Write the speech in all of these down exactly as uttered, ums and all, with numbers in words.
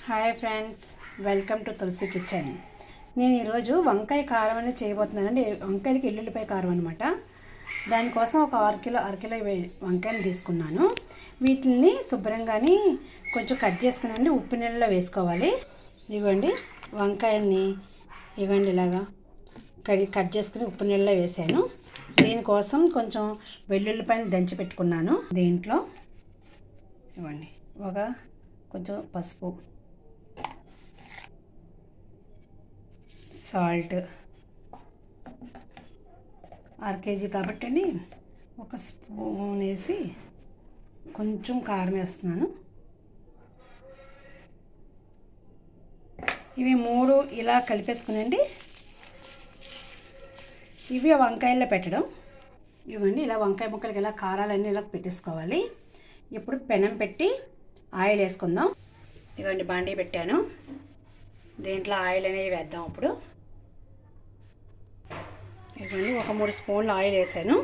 Hi friends, welcome to Tulasi kitchen. నేను ఈరోజు వంకాయ కారం అనేది చేయబోతున్నానండి. వంకాయలకి ఎల్లుల్లిపాయ కారం అనమాట. దానికోసం ఒక ఆరు కిలో అరకిలో వంకాయలు తీసుకున్నాను. వీటిని శుభ్రంగాని కొంచెం కట్ చేసుకునండి ఉప్పు నీళ్ళలో వేసుకోవాలి. ఇవ్వండి వంకాయల్ని ఇవ్వండి ఇలాగా కడి కట్ చేసుకుని ఉప్పు నీళ్ళలో వేసాను. దీనికోసం కొంచెం వెల్లుల్లిపాయలు దంచి పెట్టుకున్నాను. దీంట్లో ఇవ్వండి ఒక కొంచెం పసుపు, సాల్ట్, అర కేజీ కాబట్టి అండి ఒక స్పూన్ వేసి కొంచెం కారం వేస్తున్నాను. ఇవి మూడు ఇలా కలిపేసుకునండి. ఇవి వంకాయల్లో పెట్టడం. ఇవ్వండి ఇలా వంకాయ ముక్కలకి ఇలా కారాలన్నీ ఇలా పెట్టేసుకోవాలి. ఇప్పుడు పెనం పెట్టి ఆయిల్ వేసుకుందాం. ఇవ్వండి బాండీ పెట్టాను. దీంట్లో ఆయిల్ అనేది వేద్దాం. ఇప్పుడు ఇవ్వండి ఒక మూడు స్పూన్లు ఆయిల్ వేసాను.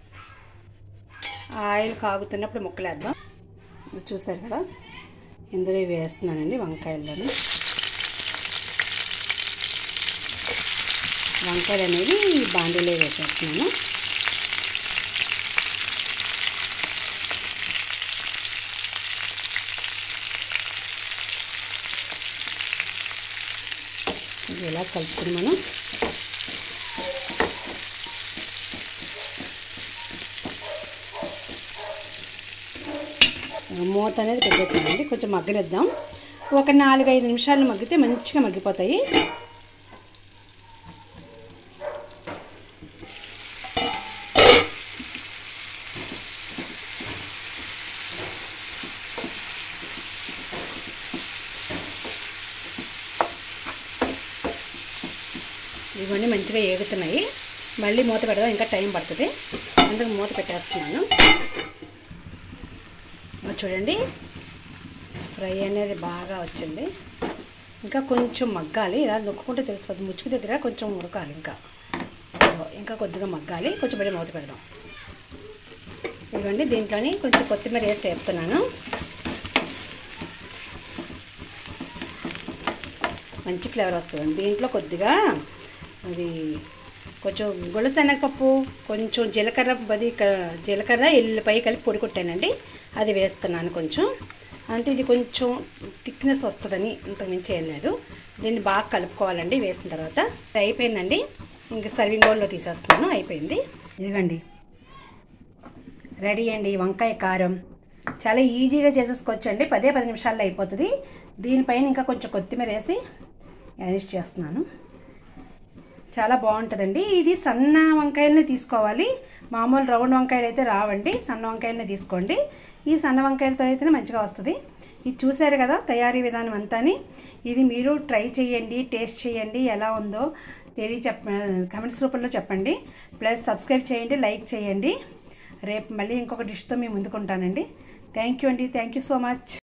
ఆయిల్ కాగుతున్నప్పుడు ముక్కలు వేద్దాం. చూసారు కదా, ఇందులో వేస్తున్నానండి వంకాయలని. వంకాయలు అనేది బాండీలో వేసేస్తున్నాను. ఇలా కలుపుకుని మనం మూత అనేది పెట్టేస్తామండి. కొంచెం మగ్గనిద్దాం. ఒక నాలుగైదు నిమిషాలు మగ్గితే మంచిగా మగ్గిపోతాయి. ఇవన్నీ మంచిగా ఏగుతున్నాయి. మళ్ళీ మూత పెడదాం, ఇంకా టైం పడుతుంది. అందుకు మూత పెట్టేస్తున్నాను. చూడండి ఫ్రై అనేది బాగా వచ్చింది. ఇంకా కొంచెం మగ్గాలి. ఇలా నొక్కుంటే తెలిసిపోతుంది. ముచ్చుకు దగ్గర కొంచెం ఉడకాలి. ఇంకా ఇంకా కొద్దిగా మగ్గాలి. కొంచెం మళ్ళీ మూత పెడదాం. ఇవ్వండి దీంట్లోని కొంచెం కొత్తిమీర వేసి వేస్తున్నాను. మంచి ఫ్లేవర్ వస్తుంది. దీంట్లో కొద్దిగా అది కొంచెం గులశనగపప్పు, కొంచెం జీలకర్ర బది జీలకర్ర ఎల్లుల్లిపాయ కలిపి పొడి కొట్టానండి. అది వేస్తున్నాను కొంచెం. అంటే ఇది కొంచెం థిక్నెస్ వస్తుందని ఇంతకుమించి ఏం లేదు. దీన్ని బాగా కలుపుకోవాలండి. వేసిన తర్వాత అయిపోయిందండి. ఇంకా సర్వింగ్ బౌల్లో తీసేస్తున్నాను. అయిపోయింది. ఇదిగండి రెడీ అండి వంకాయ కారం. చాలా ఈజీగా చేసేసుకోవచ్చండి. పదే పది నిమిషాల్లో అయిపోతుంది. దీనిపైన ఇంకా కొంచెం కొత్తిమీర వేసి గార్నిష్ చేస్తున్నాను. చాలా బాగుంటుందండి. ఇది సన్న వంకాయలనే తీసుకోవాలి. మామూలు రౌండ్ వంకాయలు అయితే రావండి. సన్న వంకాయలనే తీసుకోండి. ఈ సన్న వంకాయలతో అయితేనే మంచిగా వస్తుంది. ఇది చూసారు కదా తయారీ విధానం అంతాని. ఇది మీరు ట్రై చేయండి, టేస్ట్ చేయండి. ఎలా ఉందో తెలియ చెప్ప కమెంట్స్ రూపంలో చెప్పండి. ప్లస్ సబ్స్క్రైబ్ చేయండి, లైక్ చేయండి. రేపు మళ్ళీ ఇంకొక డిష్తో మేము ముందుకుంటానండి. థ్యాంక్ యూ అండి. Thank you so much.